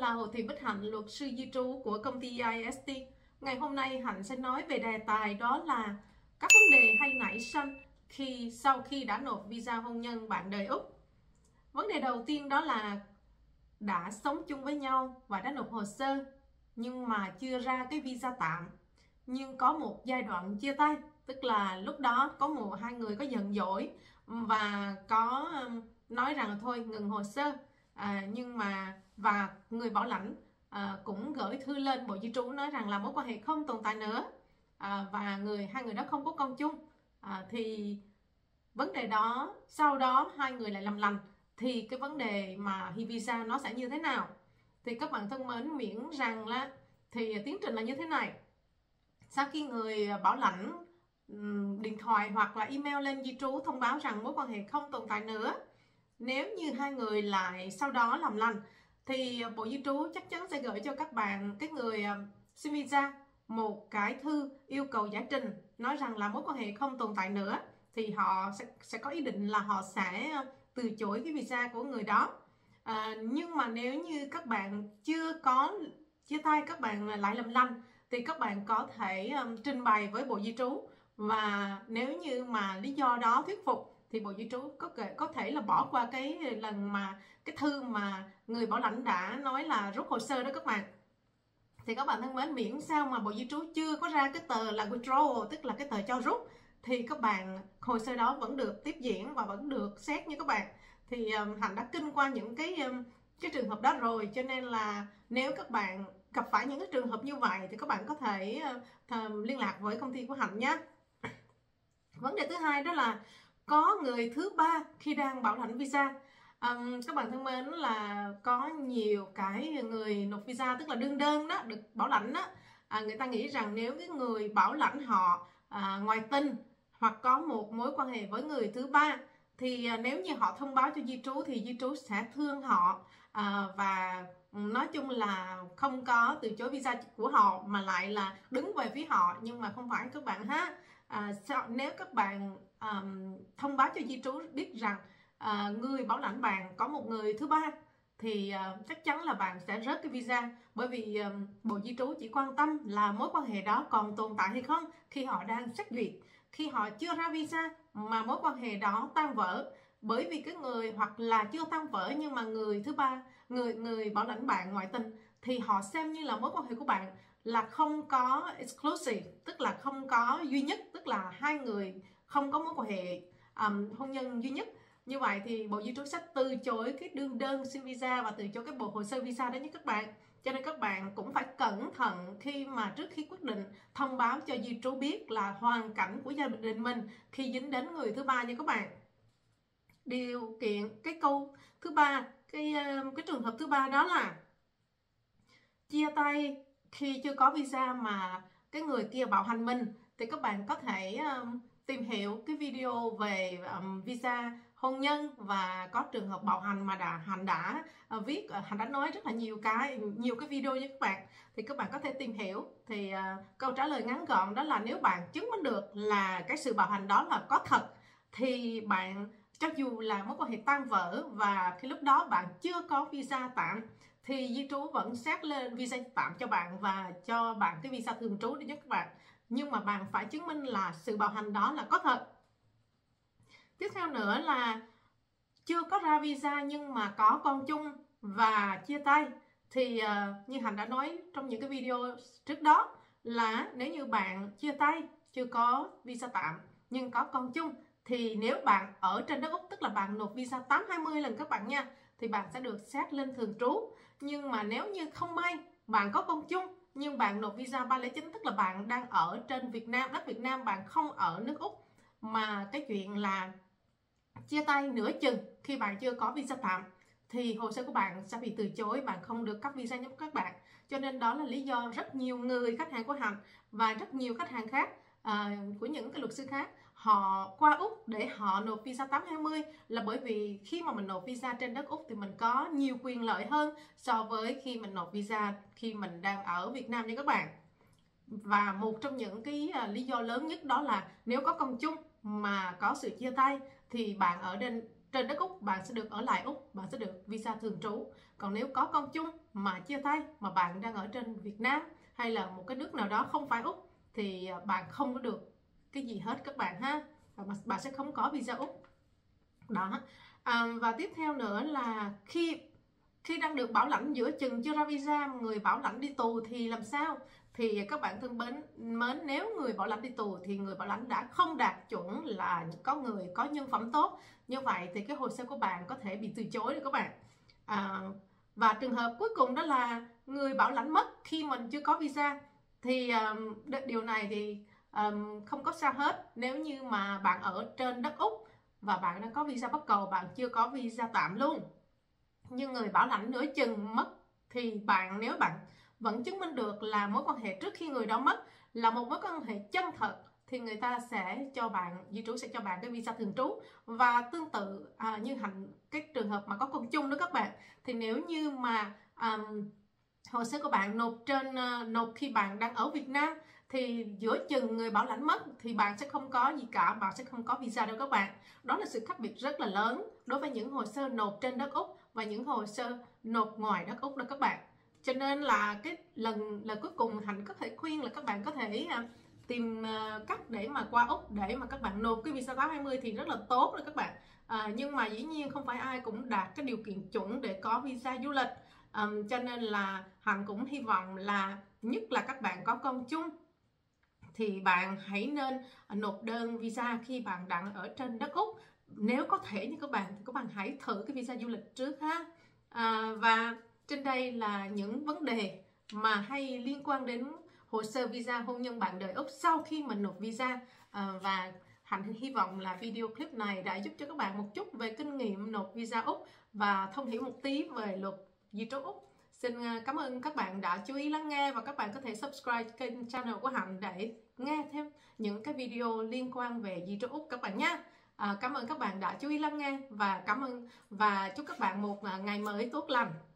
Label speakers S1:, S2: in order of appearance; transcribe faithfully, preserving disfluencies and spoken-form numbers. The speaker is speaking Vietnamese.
S1: là Hồ Thị Bích Hạnh, luật sư di trú của công ty i ét tê. Ngày hôm nay Hạnh sẽ nói về đề tài đó là các vấn đề hay nảy sinh khi sau khi đã nộp visa hôn nhân bạn đời Úc. Vấn đề đầu tiên đó là đã sống chung với nhau và đã nộp hồ sơ nhưng mà chưa ra cái visa tạm, nhưng có một giai đoạn chia tay, tức là lúc đó có một hai người có giận dỗi và có nói rằng thôi ngừng hồ sơ. À, nhưng mà và người bảo lãnh à, cũng gửi thư lên Bộ Di trú nói rằng là mối quan hệ không tồn tại nữa, à, và người hai người đó không có con chung. À, thì vấn đề đó sau đó hai người lại làm lành, thì cái vấn đề mà hi visa nó sẽ như thế nào? Thì các bạn thân mến, miễn rằng là thì tiến trình là như thế này. Sau khi người bảo lãnh điện thoại hoặc là email lên di trú thông báo rằng mối quan hệ không tồn tại nữa, nếu như hai người lại sau đó làm lành thì Bộ Di trú chắc chắn sẽ gửi cho các bạn, cái người xin visa, một cái thư yêu cầu giải trình nói rằng là mối quan hệ không tồn tại nữa, thì họ sẽ, sẽ có ý định là họ sẽ từ chối cái visa của người đó. À, nhưng mà nếu như các bạn chưa có chia tay, các bạn lại làm lành, thì các bạn có thể um, trình bày với Bộ Di trú, và nếu như mà lý do đó thuyết phục thì Bộ Di trú có thể, có thể là bỏ qua cái lần mà cái thư mà người bảo lãnh đã nói là rút hồ sơ đó các bạn. Thì các bạn thân mến, miễn sao mà Bộ Di trú chưa có ra cái tờ là withdrawal, tức là cái tờ cho rút, thì các bạn hồ sơ đó vẫn được tiếp diễn và vẫn được xét như các bạn. Thì um, Hạnh đã kinh qua những cái um, cái trường hợp đó rồi, cho nên là nếu các bạn gặp phải những cái trường hợp như vậy thì các bạn có thể uh, liên lạc với công ty của Hạnh nhé. Vấn đề thứ hai đó là có người thứ ba khi đang bảo lãnh visa. Um, các bạn thân mến, là có nhiều cái người nộp visa, tức là đương đơn đó, được bảo lãnh đó, à, người ta nghĩ rằng nếu cái người bảo lãnh họ à, ngoại tình hoặc có một mối quan hệ với người thứ ba, thì à, nếu như họ thông báo cho di trú thì di trú sẽ thương họ, à, và nói chung là không có từ chối visa của họ mà lại là đứng về phía họ. Nhưng mà không phải các bạn ha. À, nếu các bạn um, thông báo cho di trú biết rằng à, người bảo lãnh bạn có một người thứ ba, thì uh, chắc chắn là bạn sẽ rớt cái visa, bởi vì um, Bộ Di trú chỉ quan tâm là mối quan hệ đó còn tồn tại hay không khi họ đang xét duyệt. Khi họ chưa ra visa mà mối quan hệ đó tan vỡ, bởi vì cái người hoặc là chưa tan vỡ nhưng mà người thứ ba, người người bảo lãnh bạn ngoại tình, thì họ xem như là mối quan hệ của bạn là không có exclusive, tức là không có duy nhất, tức là hai người không có mối quan hệ um, hôn nhân duy nhất. Như vậy thì Bộ Di trú sẽ từ chối cái đơn đơn xin visa và từ chối cái bộ hồ sơ visa đó nhé các bạn. Cho nên các bạn cũng phải cẩn thận khi mà trước khi quyết định thông báo cho di trú biết là hoàn cảnh của gia đình mình khi dính đến người thứ ba nha các bạn. Điều kiện cái câu thứ ba, cái cái trường hợp thứ ba đó là chia tay khi chưa có visa mà cái người kia bạo hành mình, thì các bạn có thể um, tìm hiểu cái video về um, visa hôn nhân và có trường hợp bạo hành mà đã Hạnh đã uh, viết uh, Hạnh đã nói rất là nhiều cái nhiều cái video với các bạn, thì các bạn có thể tìm hiểu. Thì uh, câu trả lời ngắn gọn đó là nếu bạn chứng minh được là cái sự bạo hành đó là có thật, thì bạn, cho dù là mối quan hệ tan vỡ và khi lúc đó bạn chưa có visa tạm, thì di trú vẫn xét lên visa tạm cho bạn và cho bạn cái visa thường trú đi nhé các bạn. Nhưng mà bạn phải chứng minh là sự bạo hành đó là có thật. Tiếp theo nữa là chưa có ra visa nhưng mà có con chung và chia tay. Thì uh, như Hạnh đã nói trong những cái video trước đó, là nếu như bạn chia tay, chưa có visa tạm nhưng có con chung, thì nếu bạn ở trên đất Úc, tức là bạn nộp visa tám hai mươi lần các bạn nha, thì bạn sẽ được xét lên thường trú. Nhưng mà nếu như không may bạn có con chung nhưng bạn nộp visa ba không chín, tức là bạn đang ở trên Việt Nam, đất Việt Nam, bạn không ở nước Úc, mà cái chuyện là chia tay nửa chừng khi bạn chưa có visa tạm, thì hồ sơ của bạn sẽ bị từ chối, bạn không được cấp visa nhé các bạn. Cho nên đó là lý do rất nhiều người khách hàng của Hạnh và rất nhiều khách hàng khác, à, của những cái luật sư khác, họ qua Úc để họ nộp visa tám hai mươi, là bởi vì khi mà mình nộp visa trên đất Úc thì mình có nhiều quyền lợi hơn so với khi mình nộp visa khi mình đang ở Việt Nam nha các bạn. Và một trong những cái lý do lớn nhất đó là nếu có con chung mà có sự chia tay, thì bạn ở trên trên đất Úc, bạn sẽ được ở lại Úc, bạn sẽ được visa thường trú. Còn nếu có con chung mà chia tay, mà bạn đang ở trên Việt Nam hay là một cái nước nào đó không phải Úc, thì bạn không có được cái gì hết các bạn ha. Bạn sẽ không có visa Úc đó. À, và tiếp theo nữa là khi khi đang được bảo lãnh giữa chừng chưa ra visa, người bảo lãnh đi tù thì làm sao? Thì các bạn thân mến, mến nếu người bảo lãnh đi tù thì người bảo lãnh đã không đạt chuẩn là có người có nhân phẩm tốt, như vậy thì cái hồ sơ của bạn có thể bị từ chối được các bạn. À, và trường hợp cuối cùng đó là người bảo lãnh mất khi mình chưa có visa, thì um, điều này thì um, không có sao hết. Nếu như mà bạn ở trên đất Úc và bạn đang có visa bắt cầu, bạn chưa có visa tạm luôn, nhưng người bảo lãnh nửa chừng mất, thì bạn nếu bạn vẫn chứng minh được là mối quan hệ trước khi người đó mất là một mối quan hệ chân thật, thì người ta sẽ cho bạn, di trú sẽ cho bạn cái visa thường trú. Và tương tự à, như hạnh cái trường hợp mà có con chung đó các bạn, thì nếu như mà um, hồ sơ của bạn nộp trên uh, nộp khi bạn đang ở Việt Nam, thì giữa chừng người bảo lãnh mất thì bạn sẽ không có gì cả, bạn sẽ không có visa đâu các bạn. Đó là sự khác biệt rất là lớn đối với những hồ sơ nộp trên đất Úc và những hồ sơ nộp ngoài đất Úc đó các bạn. Cho nên là cái lần lần cuối cùng Hạnh có thể khuyên là các bạn có thể uh, tìm uh, cách để mà qua Úc để mà các bạn nộp cái visa tám hai mươi thì rất là tốt rồi các bạn. À, nhưng mà dĩ nhiên không phải ai cũng đạt cái điều kiện chuẩn để có visa du lịch. Um, cho nên là Hạnh cũng hy vọng là nhất là các bạn có con chung thì bạn hãy nên nộp đơn visa khi bạn đang ở trên đất Úc. Nếu có thể như các bạn thì các bạn hãy thử cái visa du lịch trước ha. À, và trên đây là những vấn đề mà hay liên quan đến hồ sơ visa hôn nhân bạn đời Úc sau khi mình nộp visa. À, và Hạnh hy vọng là video clip này đã giúp cho các bạn một chút về kinh nghiệm nộp visa Úc và thông hiểu một tí về luật di trú Úc. Xin cảm ơn các bạn đã chú ý lắng nghe, và các bạn có thể subscribe kênh channel của Hạnh để nghe thêm những cái video liên quan về di trú Úc các bạn nhé. À, cảm ơn các bạn đã chú ý lắng nghe và cảm ơn và chúc các bạn một ngày mới tốt lành.